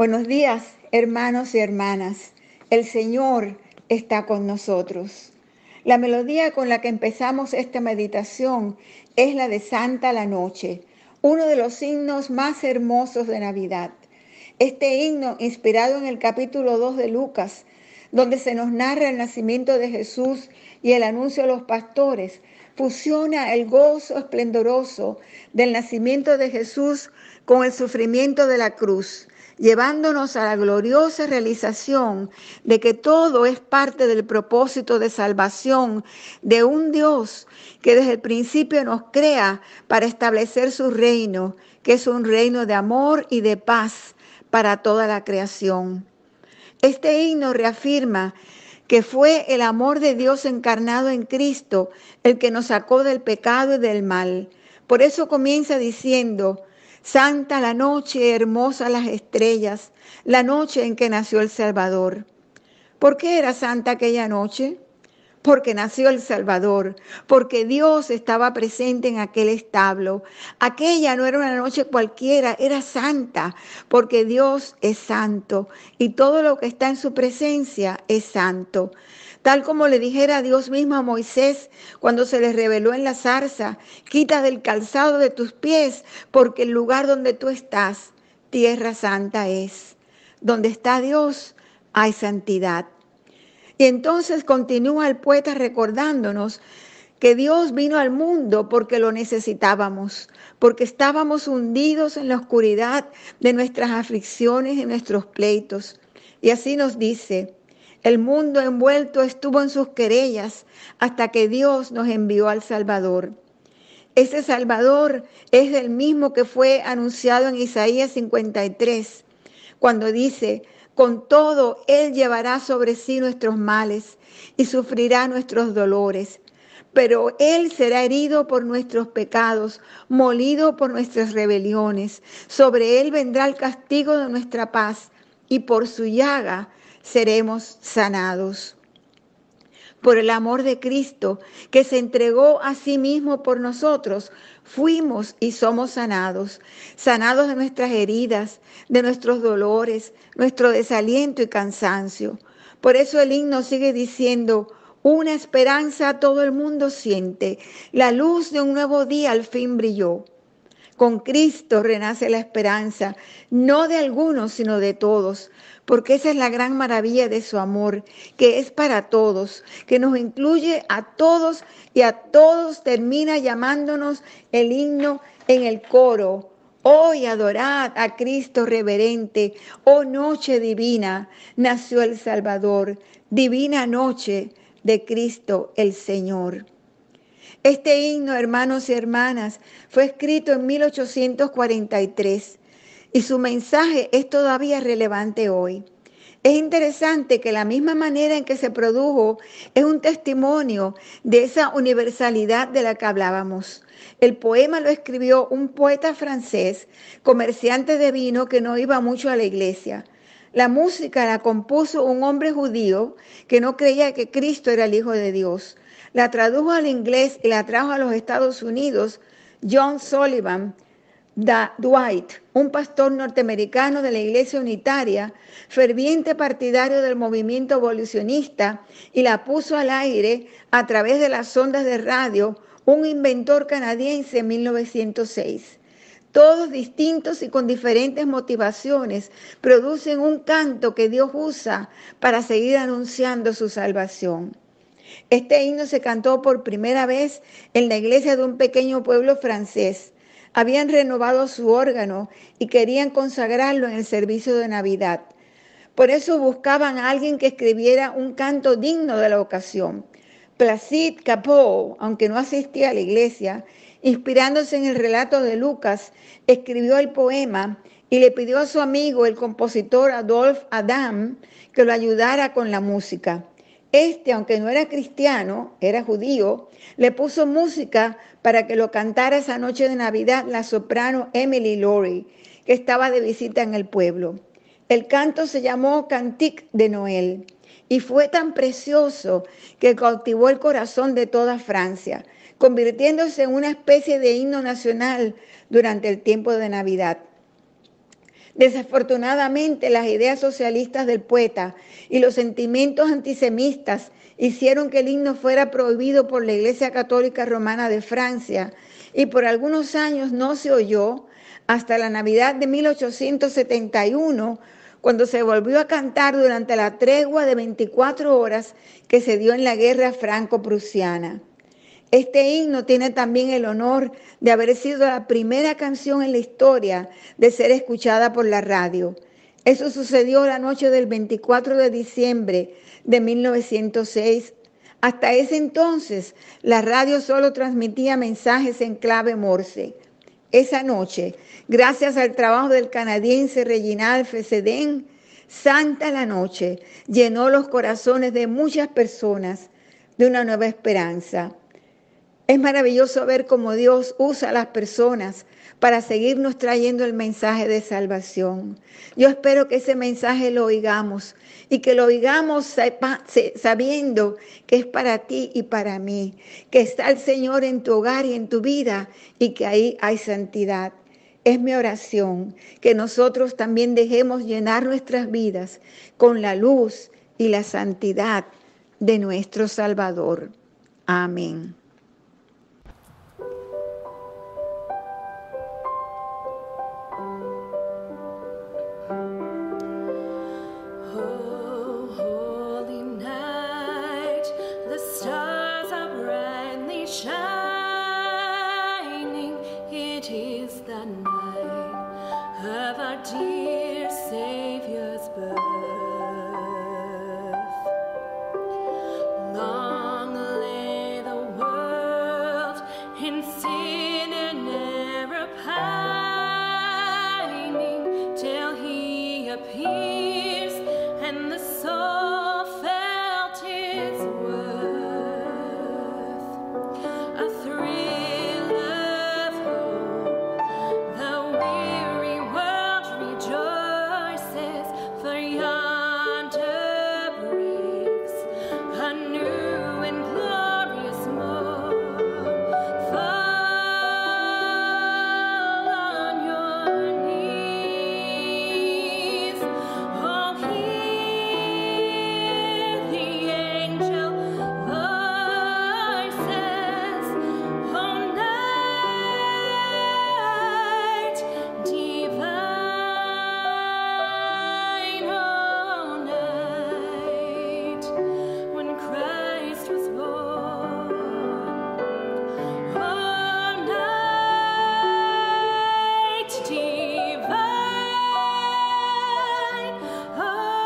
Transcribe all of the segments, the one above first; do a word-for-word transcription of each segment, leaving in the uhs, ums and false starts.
Buenos días, hermanos y hermanas. El Señor está con nosotros. La melodía con la que empezamos esta meditación es la de Santa la Noche, uno de los himnos más hermosos de Navidad. Este himno, inspirado en el capítulo dos de Lucas, donde se nos narra el nacimiento de Jesús y el anuncio a los pastores, fusiona el gozo esplendoroso del nacimiento de Jesús con el sufrimiento de la cruz, llevándonos a la gloriosa realización de que todo es parte del propósito de salvación de un Dios que desde el principio nos crea para establecer su reino, que es un reino de amor y de paz para toda la creación. Este himno reafirma que fue el amor de Dios encarnado en Cristo el que nos sacó del pecado y del mal. Por eso comienza diciendo: Santa la noche, hermosa las estrellas, la noche en que nació el Salvador. ¿Por qué era santa aquella noche? Porque nació el Salvador, porque Dios estaba presente en aquel establo. Aquella no era una noche cualquiera, era santa, porque Dios es santo y todo lo que está en su presencia es santo. Tal como le dijera Dios mismo a Moisés cuando se le reveló en la zarza: quita del calzado de tus pies, porque el lugar donde tú estás, tierra santa es. Donde está Dios, hay santidad. Y entonces continúa el poeta recordándonos que Dios vino al mundo porque lo necesitábamos, porque estábamos hundidos en la oscuridad de nuestras aflicciones y nuestros pleitos. Y así nos dice: el mundo envuelto estuvo en sus querellas hasta que Dios nos envió al Salvador. Ese Salvador es el mismo que fue anunciado en Isaías cincuenta y tres, cuando dice: con todo, Él llevará sobre sí nuestros males y sufrirá nuestros dolores. Pero Él será herido por nuestros pecados, molido por nuestras rebeliones. Sobre Él vendrá el castigo de nuestra paz y por su llaga seremos sanados. Por el amor de Cristo, que se entregó a sí mismo por nosotros, fuimos y somos sanados, sanados de nuestras heridas, de nuestros dolores, nuestro desaliento y cansancio. Por eso el himno sigue diciendo: una esperanza todo el mundo siente, la luz de un nuevo día al fin brilló. Con Cristo renace la esperanza, no de algunos, sino de todos, porque esa es la gran maravilla de su amor, que es para todos, que nos incluye a todos y a todos termina llamándonos el himno en el coro. Hoy adorad a Cristo reverente, oh noche divina, nació el Salvador, divina noche de Cristo el Señor. Este himno, hermanos y hermanas, fue escrito en mil ochocientos cuarenta y tres y su mensaje es todavía relevante hoy. Es interesante que la misma manera en que se produjo es un testimonio de esa universalidad de la que hablábamos. El poema lo escribió un poeta francés, comerciante de vino que no iba mucho a la iglesia. La música la compuso un hombre judío que no creía que Cristo era el Hijo de Dios. La tradujo al inglés y la trajo a los Estados Unidos John Sullivan Dwight, un pastor norteamericano de la Iglesia Unitaria, ferviente partidario del movimiento abolicionista, y la puso al aire a través de las ondas de radio un inventor canadiense en mil novecientos seis. Todos distintos y con diferentes motivaciones producen un canto que Dios usa para seguir anunciando su salvación. Este himno se cantó por primera vez en la iglesia de un pequeño pueblo francés. Habían renovado su órgano y querían consagrarlo en el servicio de Navidad. Por eso buscaban a alguien que escribiera un canto digno de la ocasión. Placide Cappeau, aunque no asistía a la iglesia, inspirándose en el relato de Lucas, escribió el poema y le pidió a su amigo, el compositor Adolphe Adam, que lo ayudara con la música. Este, aunque no era cristiano, era judío, le puso música para que lo cantara esa noche de Navidad la soprano Emily Laurie, que estaba de visita en el pueblo. El canto se llamó Cantique de Noël y fue tan precioso que cautivó el corazón de toda Francia, convirtiéndose en una especie de himno nacional durante el tiempo de Navidad. Desafortunadamente, las ideas socialistas del poeta y los sentimientos antisemitas hicieron que el himno fuera prohibido por la Iglesia Católica Romana de Francia y por algunos años no se oyó hasta la Navidad de mil ochocientos setenta y uno, cuando se volvió a cantar durante la tregua de veinticuatro horas que se dio en la Guerra Franco-Prusiana. Este himno tiene también el honor de haber sido la primera canción en la historia de ser escuchada por la radio. Eso sucedió la noche del veinticuatro de diciembre de mil novecientos seis. Hasta ese entonces, la radio solo transmitía mensajes en clave Morse. Esa noche, gracias al trabajo del canadiense Reginald Fessenden, Santa la Noche llenó los corazones de muchas personas de una nueva esperanza. Es maravilloso ver cómo Dios usa a las personas para seguirnos trayendo el mensaje de salvación. Yo espero que ese mensaje lo oigamos y que lo oigamos sabiendo que es para ti y para mí, que está el Señor en tu hogar y en tu vida y que ahí hay santidad. Es mi oración que nosotros también dejemos llenar nuestras vidas con la luz y la santidad de nuestro Salvador. Amén. Shining, it is the night of our dear Savior's birth. Long lay the world in sin and error pining, till He appears and the soul felt His worth. A thrill of hope, the weary world rejoices, for yonder breaks a new and glorious morn. Fall on your knees, oh, hear the angel voices. Oh, night divine, oh, night when Christ was born. Oh, night divine, oh,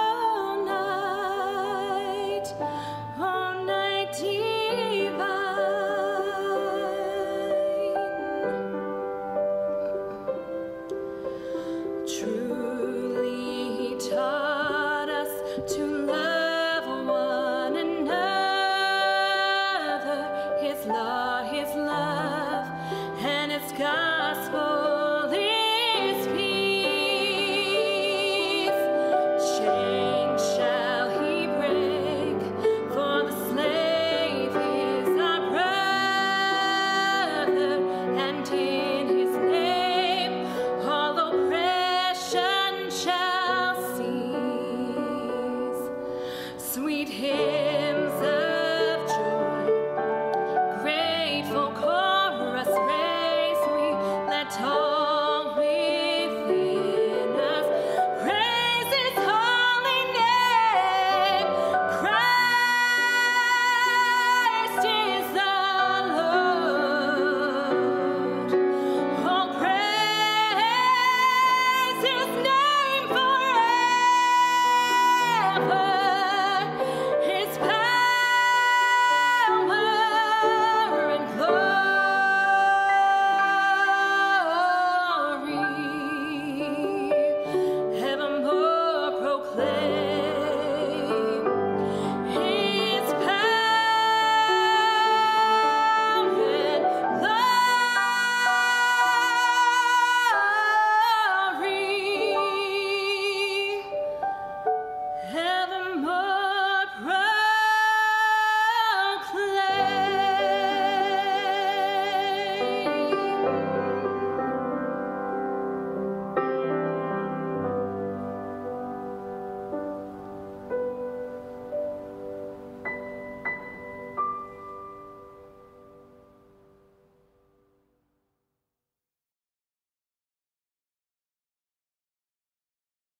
night, oh, night divine. Truly He taught us to love one another. His law, His love, and His gospel is peace. Chains shall He break, for the slave is our brother, and in His name all oppression shall cease. Sweet hymn